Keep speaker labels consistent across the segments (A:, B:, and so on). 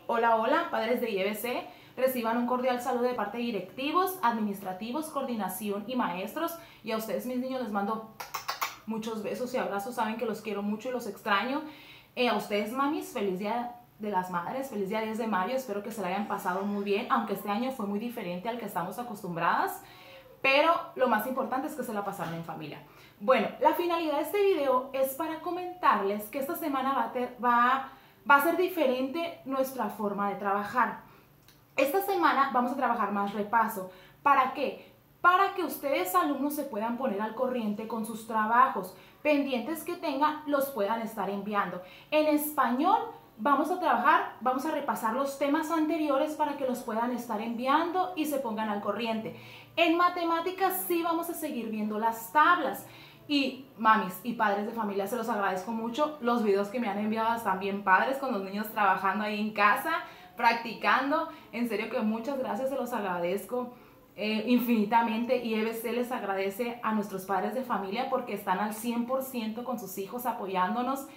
A: Hola, hola, padres de IEBC. Reciban un cordial saludo de parte de directivos, administrativos, coordinación y maestros. Y a ustedes, mis niños, les mando muchos besos y abrazos. Saben que los quiero mucho y los extraño. A ustedes, mamis, feliz Día de las Madres, feliz día 10 de mayo. Espero que se la hayan pasado muy bien, aunque este año fue muy diferente al que estamos acostumbradas. Pero lo más importante es que se la pasaron en familia. Bueno, la finalidad de este video es para comentarles que esta semana va a ser diferente nuestra forma de trabajar. Esta semana vamos a trabajar más repaso. ¿Para qué? Para que ustedes, alumnos, se puedan poner al corriente con sus trabajos. Pendientes que tengan, los puedan estar enviando. En español vamos a repasar los temas anteriores para que los puedan estar enviando y se pongan al corriente. En matemáticas sí vamos a seguir viendo las tablas. Y mamis y padres de familia, se los agradezco mucho. Los videos que me han enviado están bien padres, con los niños trabajando ahí en casa, practicando. En serio que muchas gracias, se los agradezco infinitamente. Y IEBC les agradece a nuestros padres de familia porque están al 100% con sus hijos apoyándonos.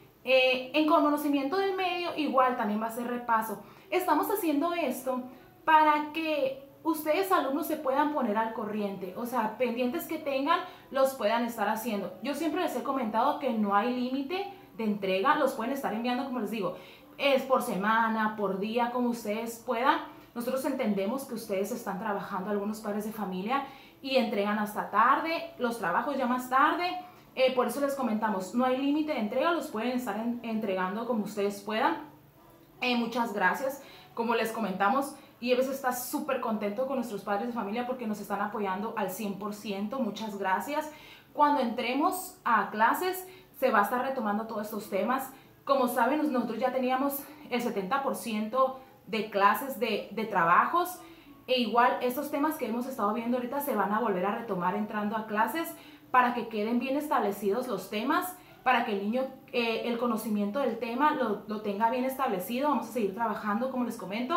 A: En conocimiento del medio igual también va a ser repaso. Estamos haciendo esto para que ustedes, alumnos, se puedan poner al corriente, o sea, pendientes que tengan, los puedan estar haciendo. Yo siempre les he comentado que no hay límite de entrega, los pueden estar enviando, como les digo, es por semana, por día, como ustedes puedan. Nosotros entendemos que ustedes están trabajando, algunos padres de familia, y entregan hasta tarde, los trabajos ya más tarde. Por eso les comentamos, no hay límite de entrega, los pueden estar entregando como ustedes puedan. Muchas gracias. Como les comentamos, IEBC está súper contento con nuestros padres de familia porque nos están apoyando al 100%. Muchas gracias. Cuando entremos a clases, se va a estar retomando todos estos temas. Como saben, nosotros ya teníamos el 70% de clases de trabajos. E igual, estos temas que hemos estado viendo ahorita se van a volver a retomar entrando a clases para que queden bien establecidos los temas, para que el niño el conocimiento del tema lo tenga bien establecido. Vamos a seguir trabajando, como les comento.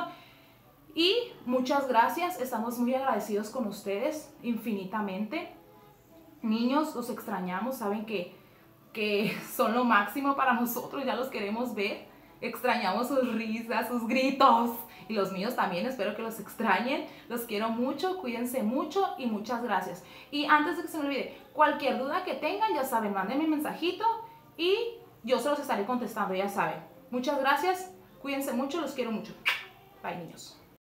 A: Y muchas gracias, estamos muy agradecidos con ustedes infinitamente. Niños, los extrañamos, saben que son lo máximo para nosotros, ya los queremos ver. Extrañamos sus risas, sus gritos. Y los míos también, espero que los extrañen. Los quiero mucho, cuídense mucho y muchas gracias. Y antes de que se me olvide, cualquier duda que tengan, ya saben, mándenme un mensajito y yo se los estaré contestando, ya saben. Muchas gracias, cuídense mucho, los quiero mucho. Bye, niños.